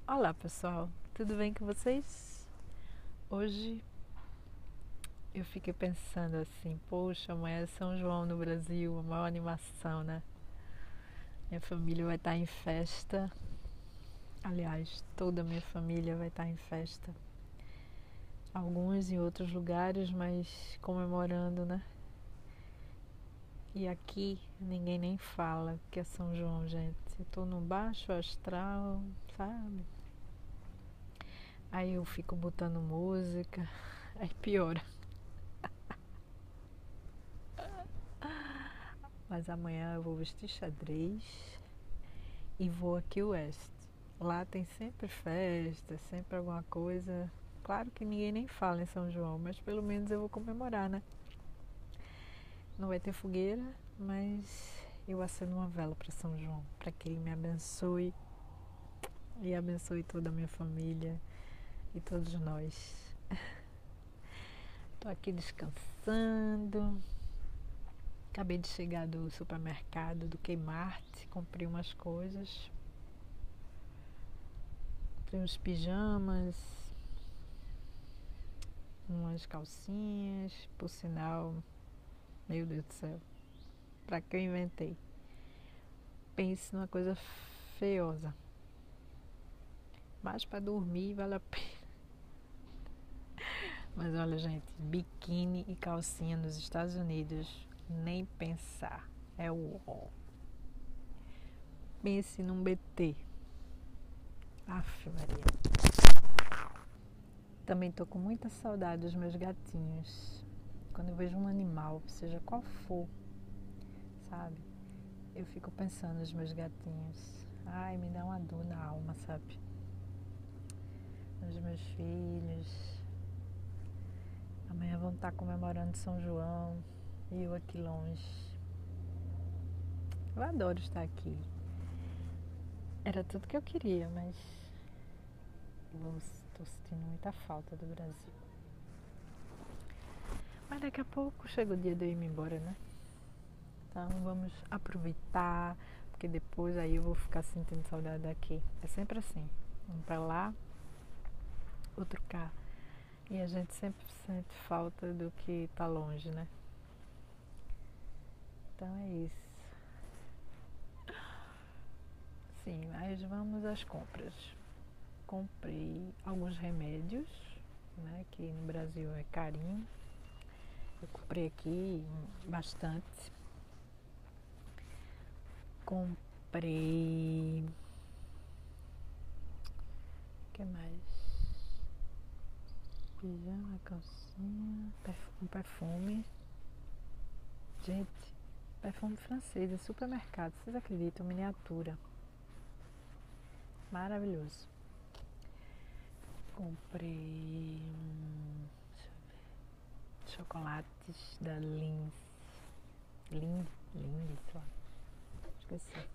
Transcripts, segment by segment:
Olá pessoal, tudo bem com vocês? Hoje eu fiquei pensando assim, poxa, amanhã é São João no Brasil, a maior animação, né? Minha família vai estar em festa, aliás, toda a minha família vai estar em festa. Alguns em outros lugares, mas comemorando, né? E aqui ninguém nem fala que é São João, gente. Eu tô no baixo astral, sabe? Aí eu fico botando música, aí piora. Mas amanhã eu vou vestir xadrez e vou aqui West. Lá tem sempre festa, sempre alguma coisa. Claro que ninguém nem fala em São João, mas pelo menos eu vou comemorar, né? Não vai ter fogueira, mas eu acendo uma vela para São João, para que ele me abençoe e abençoe toda a minha família e todos nós. Tô aqui descansando. Acabei de chegar do supermercado, do Kmart, comprei umas coisas. Comprei uns pijamas, umas calcinhas, por sinal, meu Deus do céu, pra que eu inventei? Pense numa coisa feiosa, mas pra dormir vale a pena. Mas olha, gente, biquíni e calcinha nos Estados Unidos, nem pensar, é o ó. Pense num BT. Aff, Maria. Também tô com muita saudade dos meus gatinhos. Quando eu vejo um animal, seja qual for, sabe? Eu fico pensando nos meus gatinhos. Ai, me dá uma dor na alma, sabe? Nos meus filhos. Amanhã vão estar comemorando São João e eu aqui longe. Eu adoro estar aqui. Era tudo que eu queria, mas estou sentindo muita falta do Brasil. Mas daqui a pouco chega o dia de eu ir embora, né? Então vamos aproveitar, porque depois aí eu vou ficar sentindo saudade daqui. É sempre assim, um pra lá, outro cá. E a gente sempre sente falta do que tá longe, né? Então é isso. Sim, mas vamos às compras. Comprei alguns remédios, né? Que no Brasil é carinho. Eu comprei aqui bastante. Comprei. O que mais? Pijama, calcinha, um perfume. Gente, perfume francês, é supermercado, vocês acreditam? Miniatura. Maravilhoso. Comprei chocolates da Lindt, sei lá, esqueci.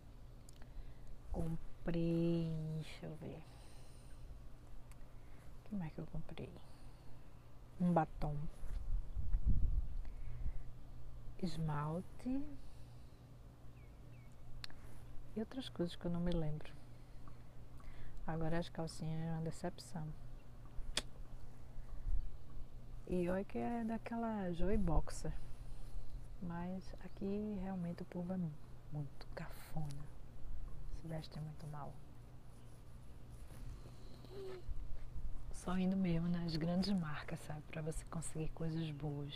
Comprei, deixa eu ver. O que mais que eu comprei? Um batom, esmalte e outras coisas que eu não me lembro. Agora as calcinhas é uma decepção. E olha que é daquela Joy Boxer. Mas aqui realmente o povo é muito cafona. Se veste muito mal. Só indo mesmo nas grandes marcas, sabe? Pra você conseguir coisas boas.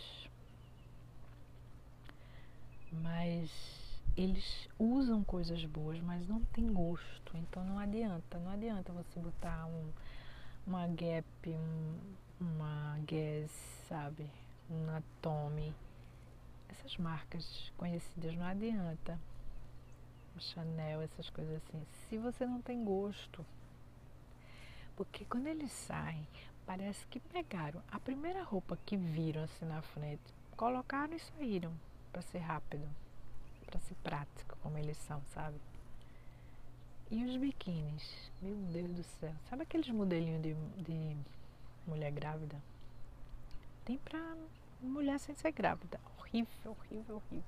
Mas eles usam coisas boas, mas não tem gosto. Então não adianta você botar uma Gap, uma Guess, sabe? Uma Tommy. Essas marcas conhecidas não adianta. Chanel, essas coisas assim. Se você não tem gosto. Porque quando eles saem, parece que pegaram a primeira roupa que viram assim na frente, colocaram e saíram. Pra ser rápido. Pra ser prático, como eles são, sabe? E os biquínis, meu Deus do céu. Sabe aqueles modelinhos de mulher grávida? Tem pra mulher sem ser grávida. Horrível, horrível, horrível.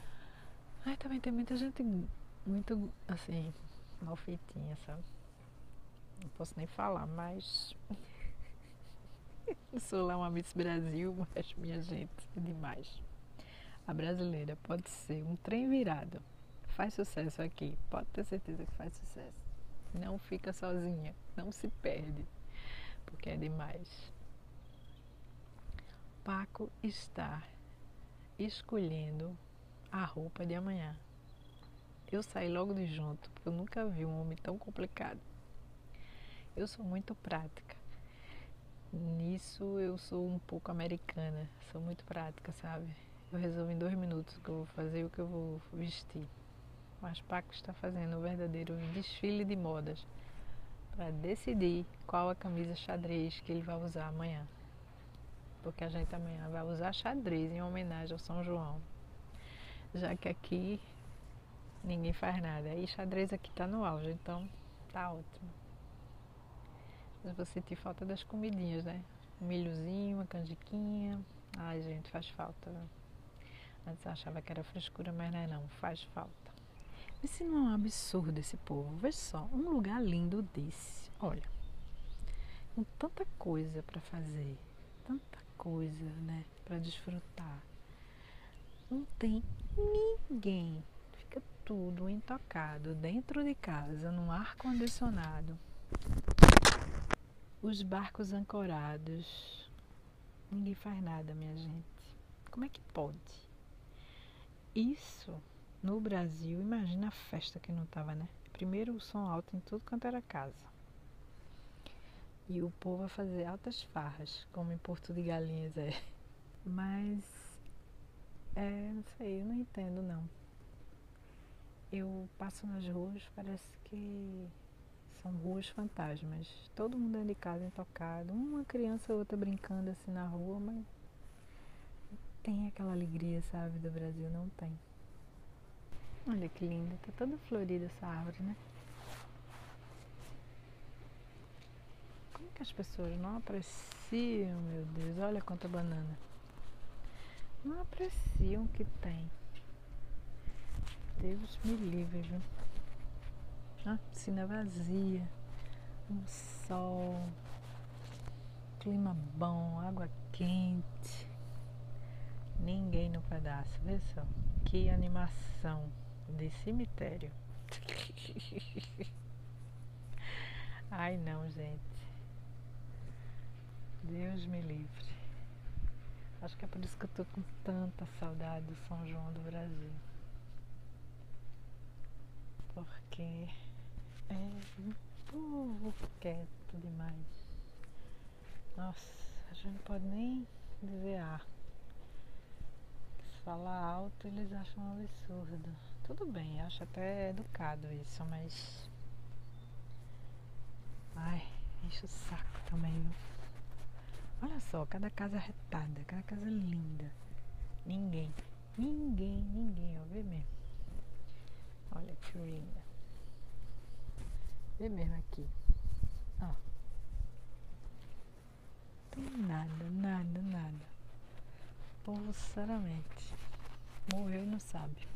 Ai, também tem muita gente muito, assim, mal feitinha, sabe? Não posso nem falar, mas eu sou lá uma Miss Brasil, mas minha gente, é demais. A brasileira pode ser um trem virado. Faz sucesso aqui, pode ter certeza que faz sucesso. Não fica sozinha, não se perde, porque é demais. Paco está escolhendo a roupa de amanhã. Eu saí logo de junto, porque eu nunca vi um homem tão complicado. Eu sou muito prática. Nisso eu sou um pouco americana, sou muito prática, sabe? Eu resolvo em 2 minutos o que eu vou fazer e o que eu vou vestir. Mas Paco está fazendo um verdadeiro desfile de modas para decidir qual a camisa xadrez que ele vai usar amanhã. Porque a gente amanhã vai usar xadrez em homenagem ao São João. Já que aqui ninguém faz nada. Aí xadrez aqui tá no auge, então tá ótimo. Mas vou sentir falta das comidinhas, né? Um milhozinho, uma canjiquinha. Ai, gente, faz falta. Antes eu achava que era frescura, mas não é não, faz falta. Mas se não é um absurdo esse povo, veja só, um lugar lindo desse. Olha, com tanta coisa para fazer, tanta coisa, né, para desfrutar. Não tem ninguém. Fica tudo intocado dentro de casa, num ar-condicionado. Os barcos ancorados. Ninguém faz nada, minha gente. Como é que pode? Isso no Brasil, imagina a festa que não tava, né? Primeiro o som alto em tudo quanto era casa. E o povo a fazer altas farras, como em Porto de Galinhas é. Mas, não sei, eu não entendo não. Eu passo nas ruas, parece que são ruas fantasmas. Todo mundo dentro de casa intocado, uma criança ou outra brincando assim na rua, mas tem aquela alegria, sabe, do Brasil, não tem. Olha que linda, tá toda florida essa árvore, né? Como que as pessoas não apreciam, meu Deus, olha quanta banana. Não apreciam o que tem. Deus me livre, viu? Ah, piscina vazia, um sol, clima bom, água quente. Ninguém no pedaço, vê só. Que animação de cemitério. Ai não, gente. Deus me livre. Acho que é por isso que eu tô com tanta saudade do São João do Brasil. Porque é um povo quieto demais. Nossa, a gente não pode nem dizer Se falar alto eles acham um absurdo. Tudo bem, acho até educado isso, mas. Ai, enche o saco também, viu? Olha só, cada casa retada, cada casa linda. Ninguém, ó, vê mesmo. Olha que linda. Vê mesmo aqui. Ó. Tem nada. O povo, sinceramente, morreu e não sabe.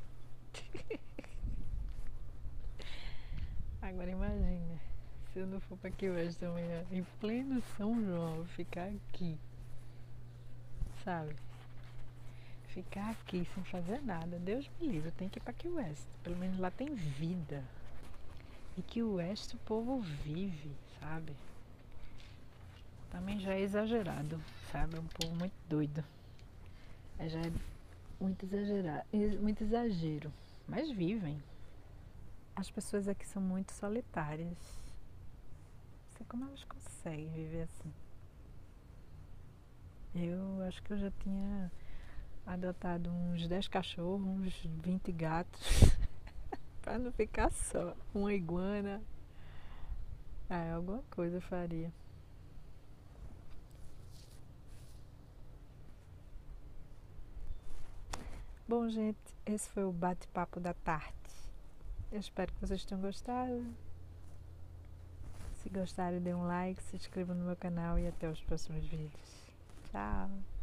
Agora imagina, se eu não for pra aqui hoje amanhã, em pleno São João, ficar aqui, sabe? Ficar aqui sem fazer nada. Deus me livre, eu tenho que ir pra Key West. Pelo menos lá tem vida. E Key West o povo vive, sabe? Também já é exagerado, sabe? É um povo muito doido. Já é muito exagerado, muito exagero. Mas vivem. As pessoas aqui são muito solitárias. Não sei como elas conseguem viver assim. Eu acho que eu já tinha adotado uns 10 cachorros, uns 20 gatos, para não ficar só. Uma iguana. Alguma coisa eu faria. Bom, gente, esse foi o bate-papo da tarde. Eu espero que vocês tenham gostado. Se gostaram, dê um like, se inscrevam no meu canal e até os próximos vídeos. Tchau!